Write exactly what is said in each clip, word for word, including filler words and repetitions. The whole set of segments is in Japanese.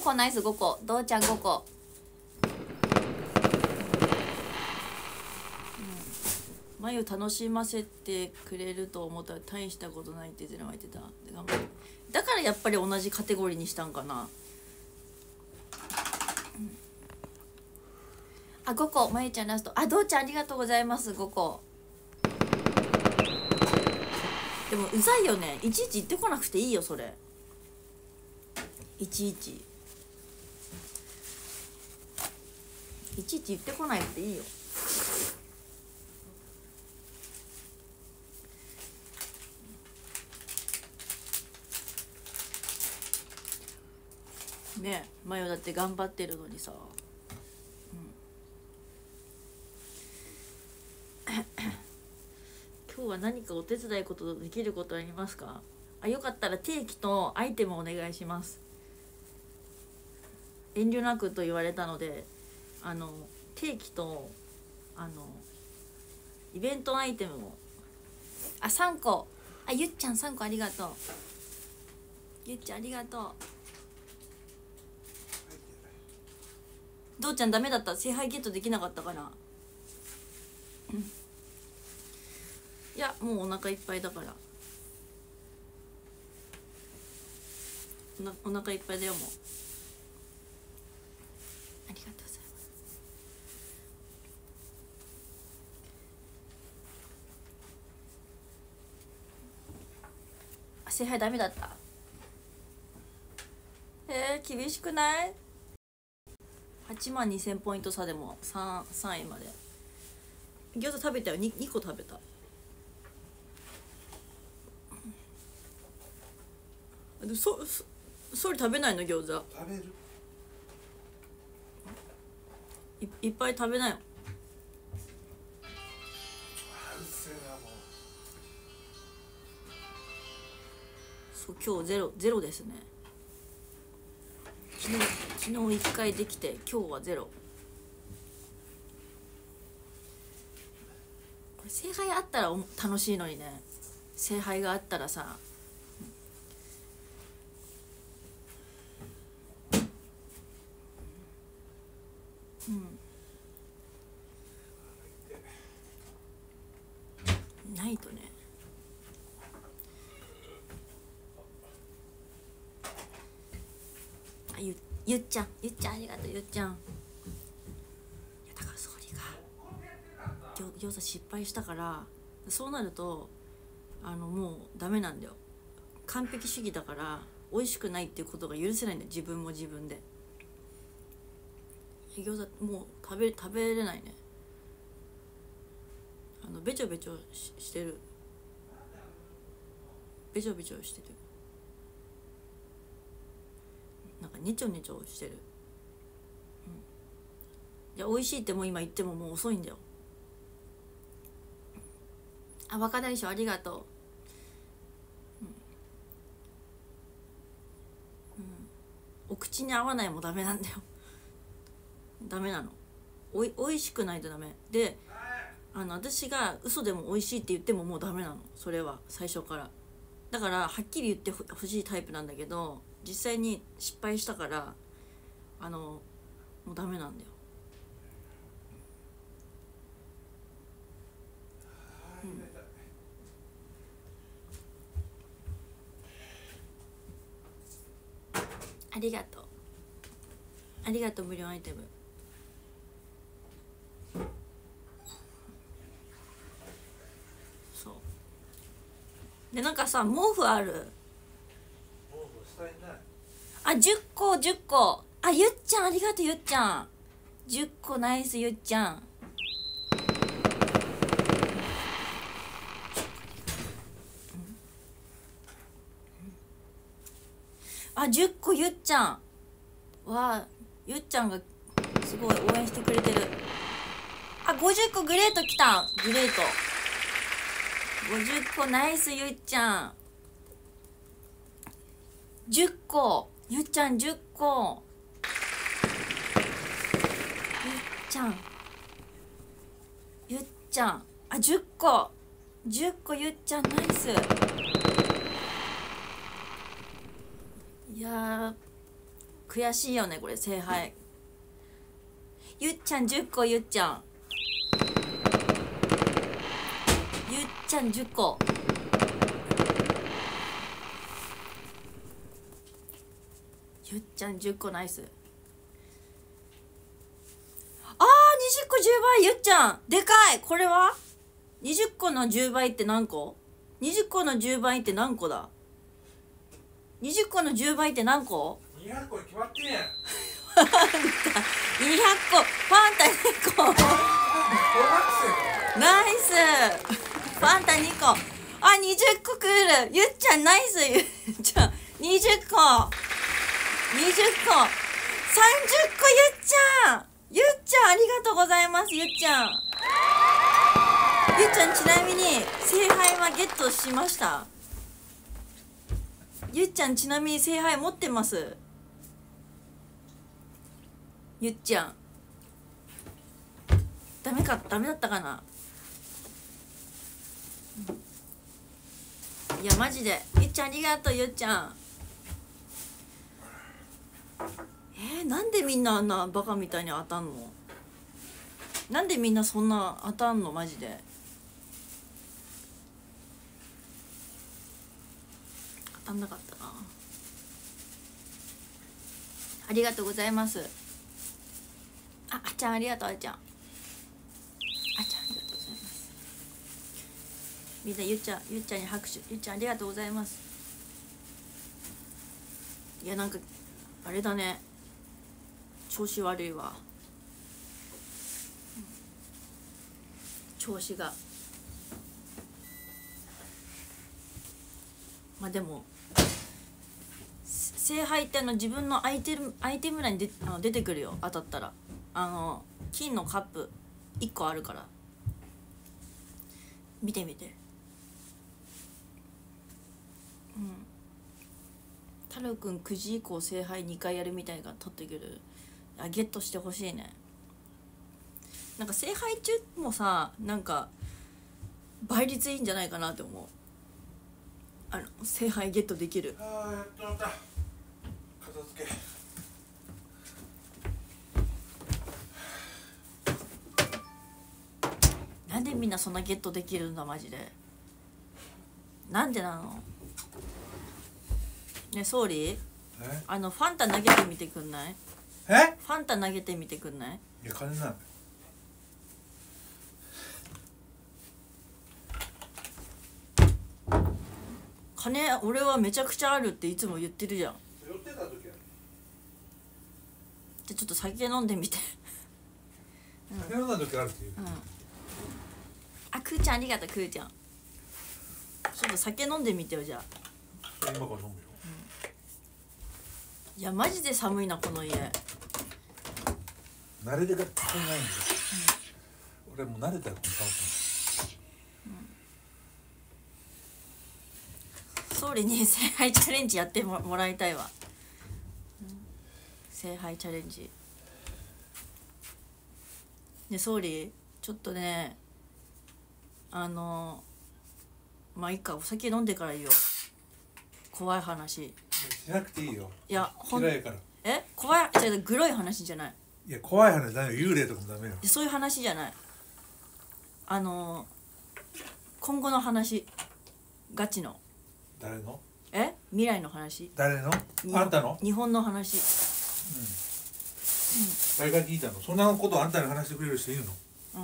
個ナイスごこ、どうちゃんごこ。まゆ楽しませてくれると思ったら大したことないってゼロ巻いてた。頑張って。だからやっぱり同じカテゴリーにしたんかな。うん、あ、ごこ、まゆちゃんラスト。あ、どうちゃんありがとうございます。ごこ。でもうざいよね。いちいち言ってこなくていいよそれ。いちいちいちいち言ってこないっていいよ。ねえ、マヨだって頑張ってるのにさ、うん、今日は何かお手伝いことできることありますか？あ、よかったら定期とアイテムお願いします。遠慮なくと言われたので、あの定期とあのイベントアイテムを、あ、さんこ、あ、ゆっちゃんさんこありがとう。ゆっちゃんありがとう。どうちゃんダメだった？聖杯ゲットできなかったかな。うん、いやもうお腹いっぱいだから、おなお腹いっぱいだよもう。ありがとうございます。聖杯ダメだった。えー、厳しくない？はちまんにせんポイント差でも 3, 3位まで。餃子食べたよ。 2, にこ食べた。でそそ総理食べないの？餃子食べる。 い, いっぱい食べなよ。そう今日ゼロゼロですね。昨日昨日いっかいできて今日はゼロ。これ聖杯あったら楽しいのにね。聖杯があったらさ、うん、ないとね。あ、ゆゆっちゃんゆっちゃんありがとう。ゆっちゃん、いやだから総理が餃子失敗したから、そうなるとあのもうダメなんだよ。完璧主義だから美味しくないっていうことが許せないんだよ。自分も自分で。餃子もう食べ食べれないね。あのべちょべちょ し, してるべちょべちょしてる。なんかねちょねちょしてる。うん、いや美味しいってもう今言ってももう遅いんだよ。あ、若大将ありがとう。うん、うん、お口に合わないもダメなんだよ。ダメなの。おい、おいしくないとダメで、あの私が嘘でも美味しいって言ってももうダメなの。それは最初から。だからはっきり言ってほしいタイプなんだけど、実際に失敗したからあのもうダメなんだよ。うん、ありがとうありがとう。無料アイテム。そうで、なんかさ毛布ある？あ、じゅっこじゅっこ。あ、ゆっちゃんありがとう。ゆっちゃんじゅっこナイス。ゆっちゃん、あ、じゅっこゆっちゃん。わあ、ゆっちゃんがすごい応援してくれてる。あ、ごじゅっこグレート来た。グレートごじゅっこナイス。ゆっちゃんじゅっこ。ゆっちゃんじゅっこ。ゆっちゃんゆっちゃん、あ、じゅっこじゅっこ。ゆっちゃんナイス。いやー悔しいよねこれ聖杯。ゆっちゃんじゅっこ、ゆっちゃんゆっちゃんじゅっこ。ゆっちゃんじゅっこナイス。あーにじゅっこじゅうばい。ゆっちゃんでかい。これはにじゅっこのじゅうばいって何個？ にじゅっ 個のじゅうばいって何個だ？にじゅっこのじゅうばいって何個？ にひゃっこに決まってんやん。 にひゃっこファンタにこナイス。ファンタにこ。あにじゅっこくる。ゆっちゃんナイス。ゆっちゃんにじゅっこにじゅっこさんじゅっこ。ゆっちゃんゆっちゃんありがとうございます。ゆっちゃんゆっちゃんちなみに聖杯はゲットしました？ゆっちゃんちなみに聖杯持ってます？ゆっちゃんダメかダメだったかな。いやマジでゆっちゃんありがとう。ゆっちゃんえー、なんでみんなあんなバカみたいに当たんの？なんでみんなそんな当たんのマジで。当たんなかったな。ありがとうございます。あ、あっちゃんありがとう。あっちゃんあっちゃんありがとうございます。みんなゆっちゃんゆっちゃんに拍手。ゆっちゃんありがとうございます。いやなんかあれだね調子悪いわ。調子がまあでも聖杯ってあの自分のアイテムアイテム欄にであの出てくるよ。当たったらあの金のカップいっこあるから見てみて。うん太郎くんくじ以降聖杯にかいやるみたいが取ってくる。あゲットしてほしいね。なんか聖杯中もさなんか倍率いいんじゃないかなって思う。あの聖杯ゲットできる。 ああやっと終わった。片付け。 なんでみんなそんなゲットできるんだマジで。なんでなのね。ソーリーあのファンタ投げてみてくんない？ えファンタ投げてみてくんない？ いや金ない。 金俺はめちゃくちゃあるっていつも言ってるじゃん。 寄ってた時はじゃあちょっと酒飲んでみて酒飲んだ時あるっていう、 うん、あくーちゃんありがとう。くーちゃんちょっと酒飲んでみてよじゃあ。 今から飲むよ、 うん、いやマジで寒いなこの家。 慣れてが足りないんだよ、うん、俺もう慣れたよこの寒さ。 総理に聖杯チャレンジやってももらいたいわ、うん、聖杯チャレンジね。総理ちょっとねあのまあいいかお酒飲んでから言おう。怖い話しなくていいよ。 いやほん嫌いから。 え怖いじゃグロい話じゃない。 いや怖い話だよ。幽霊とかもダメよ。 そういう話じゃない。あの今後の話ガチの。 誰の？ え未来の話。 誰の？あんたの？ 日本の話。うん、 誰が聞いたの？そんなことあんたに話してくれる人いるの？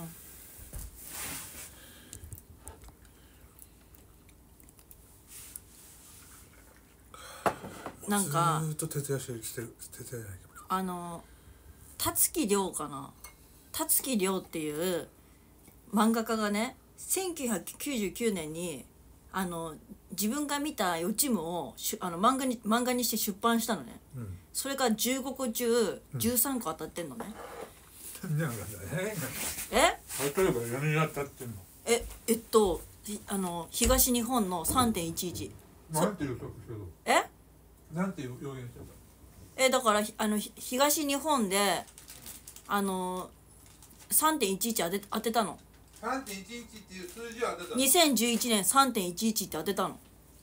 うん、なんかずーっと徹夜してる徹夜じゃないけどあの辰木亮かな。辰木亮っていう漫画家がねせんきゅうひゃくきゅうじゅうきゅうねんにあの自分が見た予知夢をあの漫画に漫画にして出版したのね、うん、それがじゅうごこ中じゅうさんこ当たってんのね、 うん、 え例えば何が当たってんの？ ええっとあの東日本の さんてんいちいち。 なんていう予測してるの？ えなんていう予言してた？ えだからあの東日本であの さんてんいちいち 当て、当てたの。 さんてんいちいち っていう数字は当てたの？ にせんじゅういちねん さんてんいちいち って当てたの。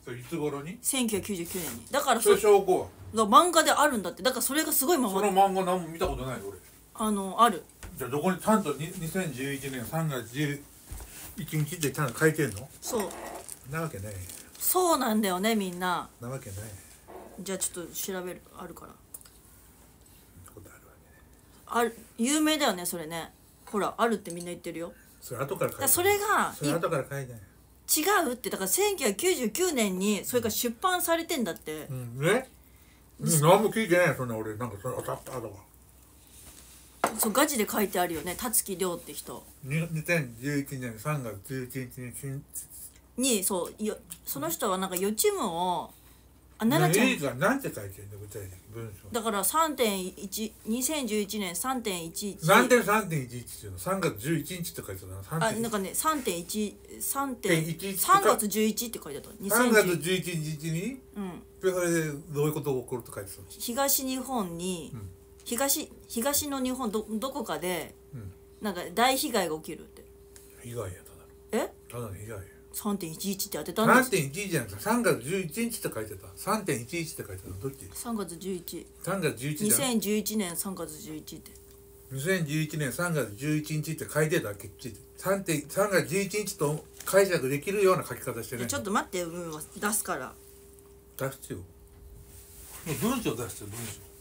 それいつ頃に？ せんきゅうひゃくきゅうじゅうきゅうねんに。だからそれ証拠は？ だから漫画であるんだって。だからそれがすごいまそのま漫画何も見たことないよ俺。 あのある。 じゃあどこにちゃんとににせんじゅういちねんさんがつじゅういちにちってちゃんと書いてんの？ そうなわけない。 そうなんだよね、みんな。 なわけない。 じゃあちょっと調べる。あるから。 そんなことあるわけね。 ある、有名だよねそれね。ほらあるってみんな言ってるよ。 それ後から書いてだそれがそれ後から書いてない。 違うって。だからせんきゅうひゃくきゅうじゅうきゅうねんにそれが出版されてんだって。 うんね。うん、何も聞いてないよそんな俺。なんかそれ当たったとか。 そうガチで書いてあるよね。辰木亮って人にせんじゅういちねんさんがつじゅういちにちに新に、そうよ、その人はなんか予知夢をあ奈々ちゃん映画なんて書いてるの具体的文章。 だから さんてんいち にせんじゅういちねん さんてんいちいちなんで さんてんいちいち っていうのさんがつじゅういちにちって書いてたな。 あなんかね さんてんいち さんいちさんがつじゅういちって書いてあったさんがつにせんじゅうじゅういちにちに、 うん、 それでどういうことが起こるって書いてたの？ 東日本に、 うん、 東東の日本 ど, どこかで、 うん、 なんか大被害が起きるって。 被害やただの。 えただの被害や。 さんてんいちいち って当てたんです。 さんてんいちいち じゃなくてさんがつじゅういちにちって書いてた。さんてんいちいちって書いてたのどっち？ さんがつじゅういちさんがつじゅういちじゃん。 にせんじゅういちねんさんがつじゅういちってにせんじゅういちねんさんがつじゅういちにちって書いてたっけ？さんがつじゅういちにちと解釈できるような書き方してない。 ちょっと待って、うん、出すから。 出してよ。文章出してよ文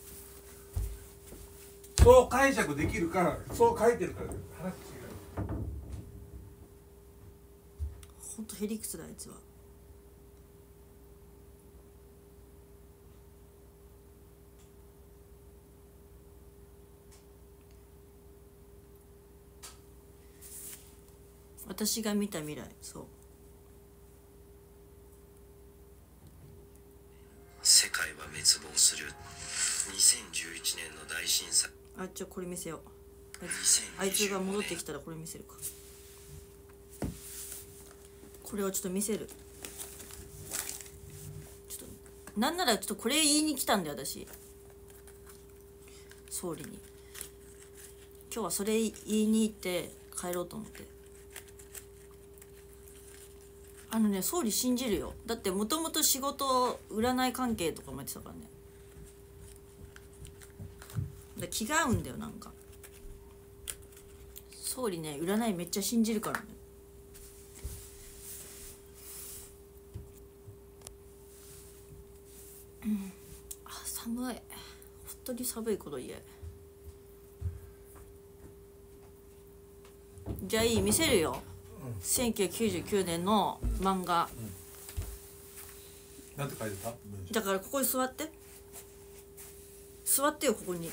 章。そう解釈できるからそう書いてるから話違う。 ほんとへりくつだあいつは。私が見た未来。そう世界は滅亡する。にせんじゅういちねんの大震災。 あ、ちょこれ見せよう。あいつが戻ってきたらこれ見せるか。これをちょっと見せる。ちょっとなんならちょっとこれ言いに来たんだよ私、総理に。今日はそれ言いに行って帰ろうと思って。あのね、総理信じるよ。だってもともと仕事占い関係とかもやってたからね。だ気が合うんだよ。なんか総理ね、占いめっちゃ信じるからね。うん、あ、寒い。本当に寒いこの家。じゃあいい、見せるよ。せんきゅうひゃくきゅうじゅうきゅうねんの漫画、 うん、なんて書いてた？ だからここに座って座ってよ、ここに。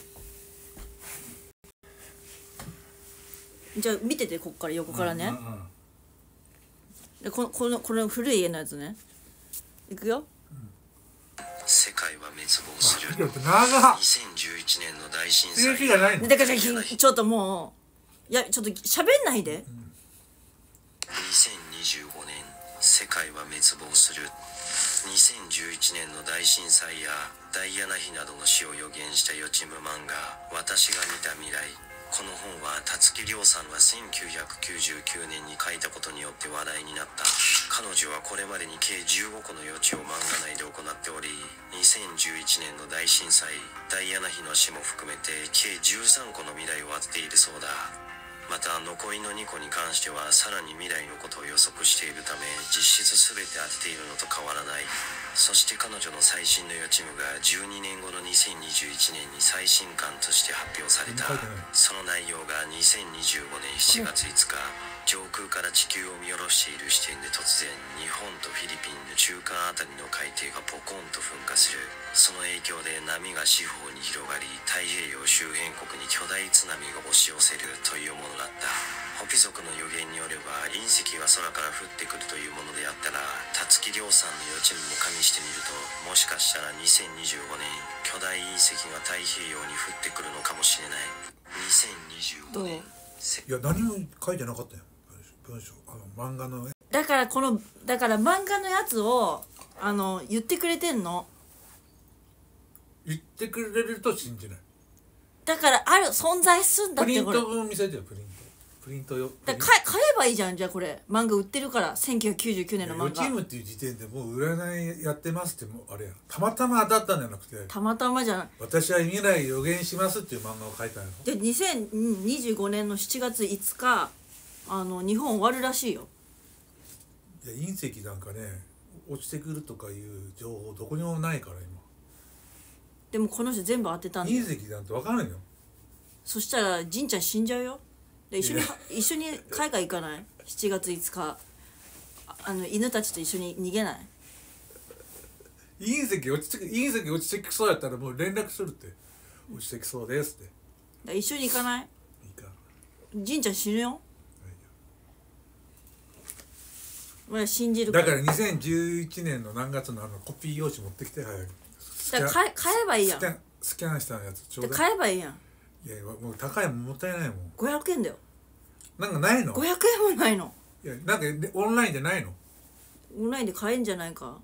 じゃあ見てて、こっから横からね、うんうんうん、でこのこのこの古い家のやつね、いくよ、うん、 世界は滅亡する。 にせんじゅういちねんの大震災。 だからちょっともう、いやちょっと喋んないで、うん、 にせんにじゅうごねん世界は滅亡する。にせんじゅういちねんの大震災やダイアナ妃などの死を予言した予知夢漫画「私が見た未来」。この本は辰木亮さんがせんきゅうひゃくきゅうじゅうきゅうねんに書いたことによって話題になった。彼女はこれまでに計じゅうごこの予知を漫画内で行っており、にせんじゅういちねんの大震災、ダイアナ妃の死も含めて計じゅうさんこの未来を当てているそうだ。また残りのにこに関してはさらに未来のことを予測しているため、実質全て当てているのと変わらない。そして彼女の最新の予知夢がじゅうにねんごのにせんにじゅういちねんに最新刊として発表された。その内容がにせんにじゅうごねんしちがついつか、上空から地球を見下ろしている視点で突然日本とフィリピンの中間あたりの海底がポコンと噴火する。その影響で波が四方に広がり、太平洋周辺国に巨大津波が押し寄せるというものだった。ホピ族の予言によれば隕石が空から降ってくるというものであったら、辰木亮さんの予知夢も加味してみると、もしかしたらにせんにじゅうごねん巨大隕石が太平洋に降ってくるのかもしれない。にせんにじゅうごねん。 いや何も書いてなかったよ文章。あの漫画のだからこのだから漫画のやつをあの言ってくれてんの。 言ってくれると信じない。 だからある存在すんだって。 プリント文見せてよ。プリントプリントよだから買え買えばいいじゃん。じゃあこれ漫画売ってるから、せんきゅうひゃくきゅうじゅうきゅうねんの予漫画。 チームっていう時点でもう占いやってますってもうあれやたまたま当たったんじゃなくてたまたまじゃない。 私は未来予言しますっていう漫画を書いたんやろ。 でにせんにじゅうごねんのしちがついつかあの日本終わるらしいよ。 いや隕石なんかね落ちてくるとかいう情報どこにもないからでもこの人全部当てたんだよ。 今隕石なんて分からんよ。 そしたらじんちゃん死んじゃうよ。で一緒にいや一緒に海外行かない？しちがついつかああの犬たちと一緒に逃げない？ 隕石落ちてく隕石落ちてきそうやったらもう連絡するって落ちてきそうですって。 だ一緒に行かない？ いいか。 じんちゃん死ぬよ。俺は信じるかだら。 からにせんじゅういちねんの何月のあのコピー用紙持ってきて早く。 だから買え買えばいいやん。 スキャンスキャンしたやつちょうでだい。 買えばいいやん。 いやもう高いもんもったいないもん。 ごひゃくえんだよ。 なんかないの？ ごひゃくえんもないの。 いやなんかでオンラインでないの？ オンラインで買えんじゃないか。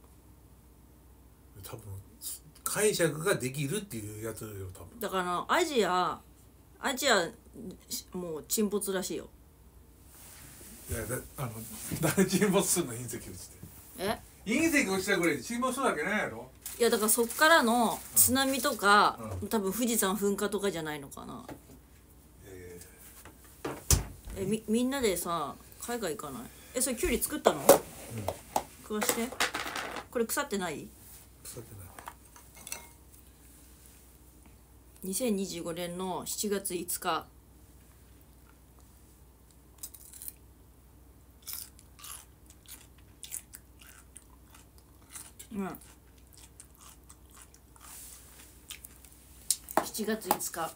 多分解釈ができるっていうやつよ多分。 だからあのアジアアジアもう沈没らしいよ。 いやだあの誰沈没するの隕石落ちて。 え隕石落ちたぐらいで沈没するわけないやろ。 いやだからそっからの津波とか、 うん多分富士山噴火とかじゃないのかな。 ええみみんなでさ海外行かない？えそれキュウリ作ったの？食わして。これ腐ってない？ ー、腐ってない。 にせんにじゅうごねんのしちがついつか。うんしちがついつか。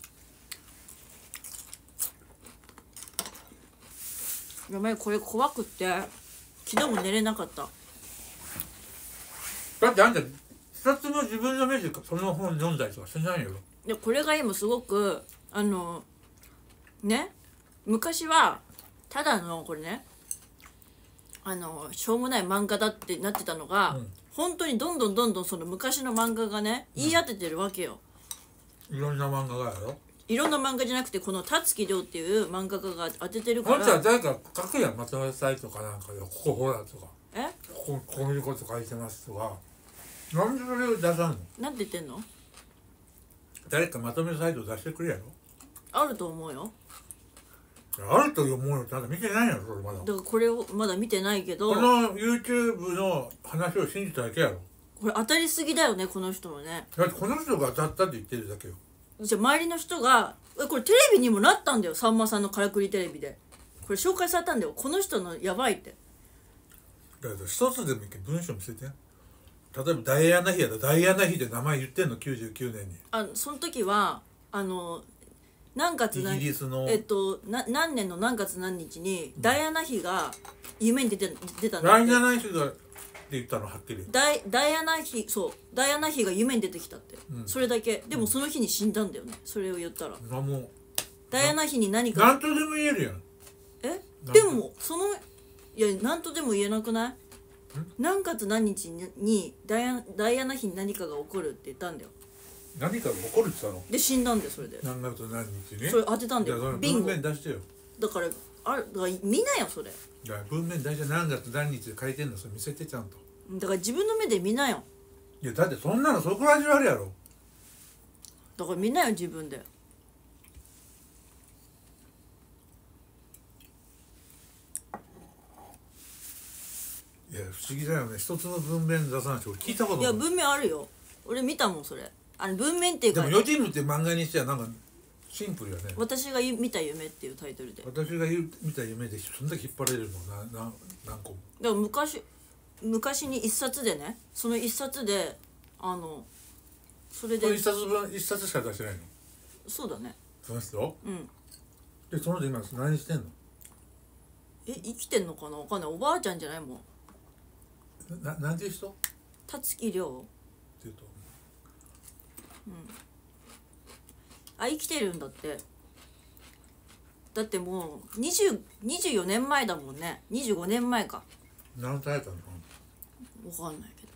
やばいこれ怖くって昨日も寝れなかった。 だってあんた一つも自分の目でその本読んだりとかしないよ。 でこれが今すごくあのね昔はただのこれねあのしょうもない漫画だってなってたのが、うん、本当にどんどんどんどんその昔の漫画がね言い当ててるわけよ、 うん、いろんな漫画がやろ。 いろんな漫画じゃなくてこの辰木亮っていう漫画家が当ててるから。 あんたは誰か書くやんまとめサイトかなんかでここほらとかえこここういうこと書いてますとかなんでそれを出さんの？ なんて言ってんの？ 誰かまとめサイト出してくれやろ。 あると思うよ。 あると思うよ。ただ見てないやろそれまだ。 だからこれをまだ見てないけどこの YouTube の話を信じただけやろ。 これ当たりすぎだよねこの人のね。 だってこの人が当たったって言ってるだけよ。 じゃあ周りの人がえこれテレビにもなったんだよ。さんまさんのからくりテレビでこれ紹介されたんだよ。この人のやばいって。 だから一つでもいいけど文章見せて。例えばダイアナ妃やったらダイアナ妃で名前言ってんのきゅうじゅうきゅうねんに。 あその時はあの何月何イギリスのえっとな何年の何月何日にダイアナ妃が夢に出て出たんだって。 ダイアナ妃がって言ったのはっきり。 ダイダイアナ妃そうダイアナ妃が夢に出てきたって、うん、それだけ。でもその日に死んだんだよねそれを言ったら。 なもうダイアナ妃に何か何とでも言えるやん。 えでもそのいや何とでも言えなくない？何月何日ににダイアダイアナ妃に何かが起こるって言ったんだよ。 何かが起こるって言ったの？ で死んだんだよそれで。 何月何日に？ それ当てたんだよ。 ビンゴ文面出してよ。 だからあだから見なよそれ。 いや文面出して何月何日で書いてんのそれ見せてちゃんと。 だから自分の目で見なよ。 いやだってそんなのそこら中あるやろ。 だから見なよ自分で。 いや不思議だよね一つの文面出さないし俺聞いたことない。 いや文面あるよ俺見たもんそれ。あの文面っていうかでも「ヨジム」って漫画にしてはなんかシンプルやね。 私が見た夢っていうタイトルで。 私が見た夢でそんだけ引っ張れるのなな何個も。 だから昔昔に一冊でねその一冊であのそれで一冊分一冊しか出してないの？ そうだね。 その人？ うんでその人今何してんの？ え生きてんのかなわかんない。おばあちゃんじゃないもん。 ななんていう人？ 辰木亮っていうとあ生きてるんだって。だってもうにじゅう、にじゅうよねんまえだもんね。にじゅうごねんまえか。 何歳やったの？ わかんないけど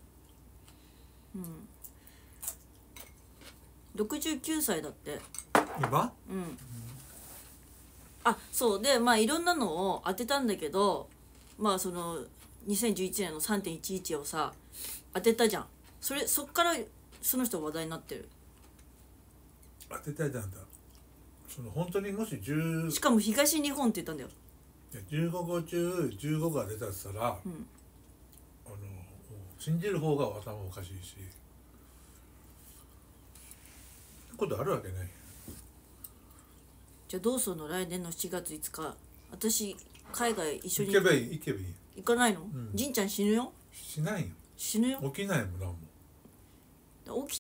うんろくじゅうきゅうさいだって。 今うんあそうでまあいろんなのを当てたんだけどまあそのにせんじゅういちねんの さんてんいちいち をさ当てたじゃん。それそっからその人話題になってる。 当てたじゃんだ。その本当にもしじゅうしかも東日本って言ったんだよ。 じゅうごこ中じゅうごが出たって言ったら、 うん、 あの信じる方が頭おかしいしことあるわけない。 じゃあどうするの来年のしちがついつか私海外一緒に行けばいい行けばいい。 行かないの、 んじんちゃん死ぬよ。 しないよ。 死ぬよ。 起きないもんなんも。 起き